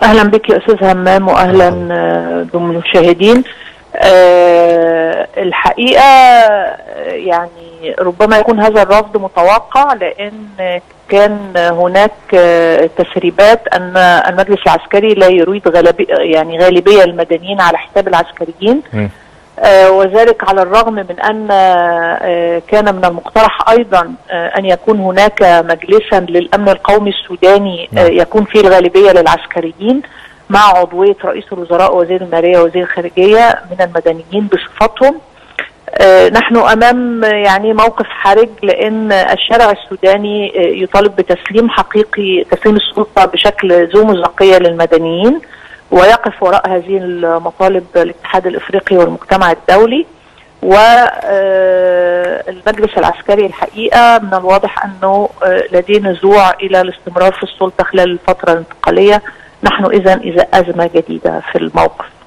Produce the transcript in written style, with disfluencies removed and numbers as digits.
اهلا بك يا استاذ همام، واهلا بالمشاهدين. الحقيقه يعني ربما يكون هذا الرفض متوقع، لان كان هناك تسريبات ان المجلس العسكري لا يريد غالبيه المدنيين على حساب العسكريين. وذلك على الرغم من أن كان من المقترح أيضا أن يكون هناك مجلسا للأمن القومي السوداني يكون فيه الغالبية للعسكريين مع عضوية رئيس الوزراء ووزير المالية ووزير الخارجية من المدنيين بصفتهم. نحن أمام يعني موقف حرج، لأن الشارع السوداني يطالب بتسليم تسليم السلطة بشكل ذو مصداقية للمدنيين، ويقف وراء هذه المطالب الاتحاد الافريقي والمجتمع الدولي. والمجلس العسكري الحقيقه من الواضح انه لديه نزوع الى الاستمرار في السلطه خلال الفتره الانتقاليه. نحن اذا ازمه جديده في الموقف.